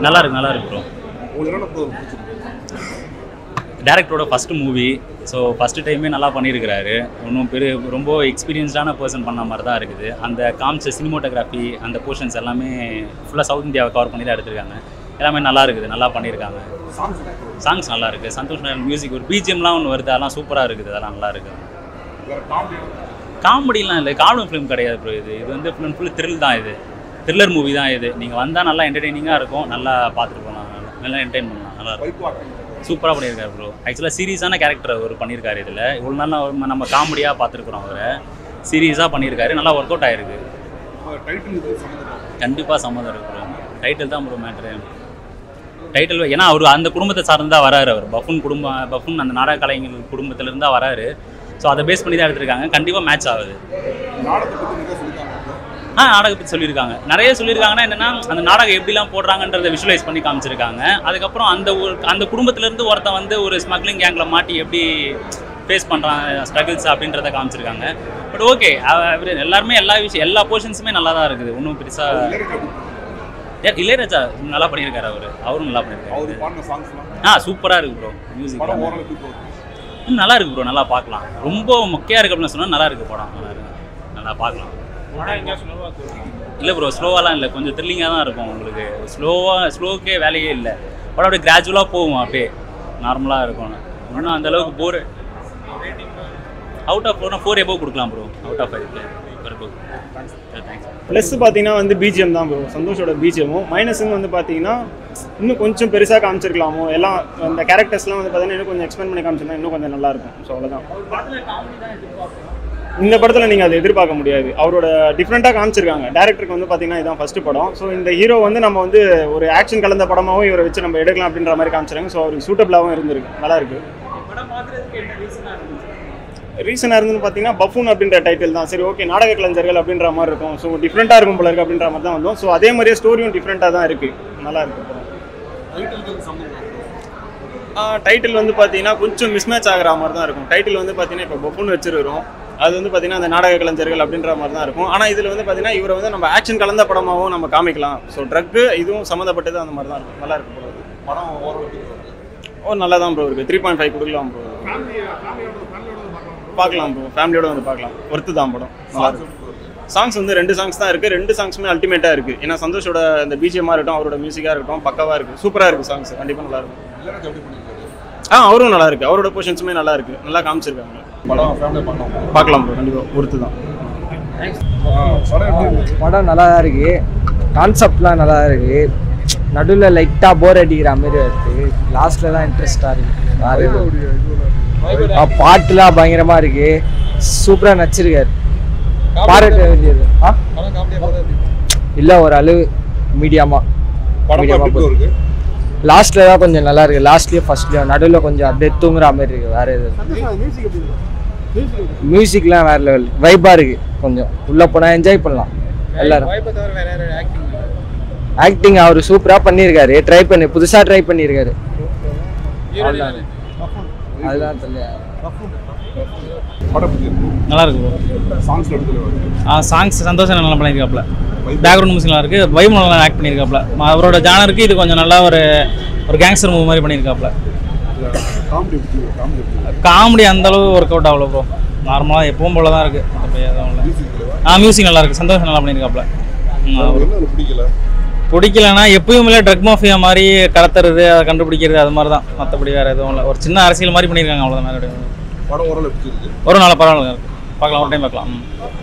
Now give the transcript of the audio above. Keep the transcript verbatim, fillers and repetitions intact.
நல்லா இருக்கு நல்லா இருக்கு ப்ரோ. டேரக்டரோட ஃபஸ்ட்டு மூவி, ஸோ ஃபஸ்ட்டு டைமே நல்லா பண்ணியிருக்கிறாரு. இன்னும் பெரிய ரொம்ப எக்ஸ்பீரியன்ஸ்டான பர்சன் பண்ண மாதிரி தான் இருக்குது. அந்த காமிச்ச சினிமோட்டோகிராஃபி அந்த போர்ஷன்ஸ் எல்லாமே ஃபுல்லாக சவுத் இந்தியாவை கவர் பண்ணி தான் எடுத்திருக்காங்க. எல்லாமே நல்லா இருக்குது, நல்லா பண்ணியிருக்காங்க. சாங்ஸ் நல்லா இருக்குது. சந்தோஷ் நாராயண் மியூசிக், ஒரு பிஜிஎம்லாம் ஒன்று வருது, அதெல்லாம் சூப்பராக இருக்குது. அதெல்லாம் நல்லா இருக்குது. காமெடிலாம் இல்லை, காமெடி ஃபிலிம் கிடையாது ப்ரோ. இது இது வந்து ஃபுல் அண்ட் ஃபுல் த்ரில் தான். இது த்ரில்லர் மூவி தான். இது நீங்கள் வந்தால் நல்லா என்டர்டெய்னிங்காக இருக்கும், நல்லா பார்த்துட்டு போகலாம், நல்லா என்டர்டெயின் பண்ணலாம், நல்லா இருக்கும். சூப்பராக பண்ணியிருக்காரு ப்ரோ. ஆக்சுவலாக சீரியஸான கேரக்டர் அவர் பண்ணியிருக்காரு. இதில் இவ்வளோ நாள் நம்ம காமெடியாக பார்த்துருக்குறோம், அவரை சீரியஸாக பண்ணியிருக்காரு. நல்லா ஒர்க் அவுட் ஆகிருக்கு. கண்டிப்பாக சம்மந்தம் இருக்கு ப்ரோ. டைட்டில் தான் ப்ரோ மேட்ரு. டைட்டில் ஏன்னா அவர் அந்த குடும்பத்தை சார்ந்து தான் வராரு. அவர் பஃபுன் குடும்பம், பஃபுன் அந்த நாடக கலைஞர்கள் குடும்பத்திலேருந்து தான் வராரு. ஸோ அதை பேஸ் பண்ணி தான் எடுத்திருக்காங்க. கண்டிப்பாக மேட்ச் ஆகுது. ஆ நாடகத்தை பற்றி சொல்லியிருக்காங்க, நிறைய சொல்லியிருக்காங்கன்னா என்னென்னா அந்த நாடகம் எப்படிலாம் போடுறாங்கன்றதை விஷுவலைஸ் பண்ணி காமிச்சிருக்காங்க. அதுக்கப்புறம் அந்த ஒரு அந்த குடும்பத்திலேருந்து ஒருத்தன் வந்து ஒரு ஸ்மக்லிங் கேங்கில் மாட்டி எப்படி ஃபேஸ் பண்ணுறான் ஸ்ட்ரகிள்ஸ் அப்படின்றத காமிச்சிருக்காங்க. பட் ஓகே, எல்லாருமே எல்லா விஷயம் எல்லா போர்ஷன்ஸுமே நல்லா தான் இருக்குது. ஒன்றும் பெருசாக இளையராஜா நல்லா பண்ணியிருக்காரு. அவர் அவரும் நல்லா பண்ணியிருக்காரு. ஆ சூப்பராக இருக்குது ப்ரோ. மியூசிக் நல்லா இருக்குது ப்ரோ. நல்லா பார்க்கலாம். ரொம்ப மொக்கையாக இருக்குது அப்படின்னு சொன்னால் நல்லா இருக்குது படம். நல்லா இருக்குது, நல்லா பார்க்கலாம். இல்லை ப்ரோ, ஸ்லோவாலாம் இல்லை, கொஞ்சம் த்ரில்லிங்காக தான் இருக்கும். உங்களுக்கு ஸ்லோவாக ஸ்லோவுக்கே வேலையே இல்லை. படம் அப்படியே கிராஜுவலாக போகும், அப்படியே நார்மலாக இருக்கும். இன்னும் அந்தளவுக்கு போர். அவுட் ஆஃப் ஃபோர்னா ஃபோர் எபோவ் கொடுக்கலாம் ப்ரோ. அவுட் ஆஃப் ஃபைவ்ல தேங்க்ஸ். ப்ளஸ் பார்த்தீங்கன்னா வந்து பிஜிஎம் தான் ப்ரோ. சந்தோஷோட பிஜிஎம்மும் மைனஸ்ன்னு வந்து பார்த்தீங்கன்னா இன்னும் கொஞ்சம் பெருசாக காமிச்சிருக்கலாமோ. எல்லாம் அந்த கேரக்டர்ஸ்லாம் வந்து பார்த்தீங்கன்னா இன்னும் கொஞ்சம் எக்ஸ்பெண்ட் பண்ணி காமிச்சிருந்தா இன்னும் கொஞ்சம் நல்லாயிருக்கும். ஸோ அவ்வளோதான். இந்த படத்தில் நீங்கள் அதை எதிர்பார்க்க முடியாது. அவரோட டிஃப்ரெண்ட்டாக காமிச்சிருக்காங்க. டேரக்டருக்கு வந்து பார்த்தீங்கன்னா இதுதான் ஃபஸ்ட்டு படம். ஸோ இந்த ஹீரோ வந்து நம்ம வந்து ஒரு ஆக்ஷன் கலந்த படமாகவும் இவரை வச்சு நம்ம எடுக்கலாம் அப்படின்ற மாதிரி காமிச்சிருக்காங்க. ஸோ அவருக்கு சூட்டபிளாகவும் இருந்திருக்கு, நல்லா இருக்கு. ரீசனாக இருந்துன்னு பார்த்தீங்கன்னா பஃபூன் அப்படின்ற டைட்டில் தான். சரி ஓகே, நாடக கலைஞர்கள் அப்படின்ற மாதிரி இருக்கும். ஸோ டிஃப்ரெண்ட்டாக இருக்கும் போல இருக்குது அப்படின்ற மாதிரி தான் வந்தோம். ஸோ அதே மாதிரியே ஸ்டோரியும் டிஃப்ரெண்ட்டாக தான் இருக்குது, நல்லா இருக்கு. டைட்டில் வந்து பார்த்தீங்கன்னா கொஞ்சம் மிஸ்மேட்ச் ஆகிற மாதிரி தான் இருக்கும். டைட்டில் வந்து பார்த்தீங்கன்னா இப்போ பஃபூன் வச்சிருக்கிறோம், அது வந்து பார்த்தீங்கன்னா அந்த நாடக கலைஞர்கள் அப்படின்ற மாதிரி தான் இருக்கும். ஆனால் இதில் வந்து பார்த்தீங்கன்னா இவரை வந்து நம்ம ஆக்ஷன் கலந்த படமாகவும் நம்ம காமிக்கலாம். ஸோ ட்ரக்கு இதுவும் சம்மந்தப்பட்டது அந்த மாதிரி தான் இருக்கும். நல்லா இருக்கு ப்ரோ. படம் ஓ நல்லா தான் ப்ரோ இருக்குது. த்ரீ பாயிண்ட் ஃபைவ் கொடுக்கலாம் ப்ரோ. பார்க்கலாம் ப்ரோ, ஃபேமிலியோட வந்து பார்க்கலாம். ஒர்த்து தான் படம், நல்லா இருக்கும். சாங்ஸ் வந்து ரெண்டு சாங்ஸ் தான் இருக்குது. ரெண்டு சாங்ஸுமே அல்டிமேட்டாக இருக்குது. ஏன்னா சந்தோஷோட அந்த பிஜிஎம்மாக இருக்கட்டும், அவரோட மியூசிக்காக இருக்கட்டும், பக்காவாக இருக்குது, சூப்பராக இருக்குது. சாங்ஸ் கண்டிப்பாக நல்லா இருக்கும். ஆ அவரும் நல்லா இருக்குது. அவரோட போர்ஷன்ஸுமே நல்லா இருக்குது, நல்லா காமிச்சிருக்காங்க. படம் பார்க்கலாம் ப்ரோ, கண்டிப்பாக ஒர்த்து தான். படம் நல்லா தான் இருக்குது. கான்செப்ட்லாம் நல்லா தான் இருக்குது. நடுவில் லைட்டாக போர் அடிக்கிற மாதிரி இருக்குது. லாஸ்ட்டில் தான் இன்ட்ரெஸ்டாக இருக்குது. பாட்டுலாம் பயங்கரமாக இருக்குது. சூப்பராக நடிச்சிருக்காரு. பாராட்ட வேண்டியது. ஆ இல்லை, ஒரு அளவு மீடியமாக மீடியமாக லாஸ்ட்டில் தான் கொஞ்சம் நல்லா இருக்குது. லாஸ்ட்லேயும் ஃபர்ஸ்ட்லேயும் நடுவில் கொஞ்சம் அப்படியே தூங்குற மாதிரி இருக்குது. வேறு எதுவும் மியூசிக்லாம் வேறு லெவல் வைப்பாக இருக்குது. கொஞ்சம் உள்ளே போனால் என்ஜாய் பண்ணலாம் எல்லாரும். ஆக்டிங் அவர் சூப்பராக பண்ணியிருக்காரு. ட்ரை பண்ணி புதுசாக ட்ரை பண்ணியிருக்காரு. அதுதான் தெரியல. நல்லா இருக்கு ப்ரோ. ஆ சாங்ஸ் சந்தோஷம் நல்லா பண்ணியிருக்காப்புல. பேக்ரவுண்ட் மியூசிக் நல்லா இருக்குது. வைப் நல்லா ஆக்ட் பண்ணியிருக்காப்புல. அவரோட ஜானருக்கு இது கொஞ்சம் நல்லா ஒரு ஒரு கேங்ஸ்டர் மூவி மாதிரி பண்ணியிருக்காப்புல. காமெடி அந்தளவு ஒர்க் அவுட் ஆகல ப்ரோ. நார்மலாக எப்பவும் போல தான் இருக்குது. ஆ மியூசிக் நல்லா இருக்குது. சந்தோஷம் நல்லா பண்ணியிருக்காப்புல. பிடிக்கலன்னா எப்பயும் இல்லை, ட்ரக் மாஃபியா மாதிரி கடத்துறது, அதை கண்டுபிடிக்கிறது, அது மாதிரி தான். மற்றபடி வேறு எதுவும் இல்லை. ஒரு சின்ன அரசியல் மாதிரி பண்ணியிருக்காங்க, அவ்வளோதான். ஒரு நாள் பரவாயில்ல, பார்க்கலாம், ஒரு டைம் பார்க்கலாம்.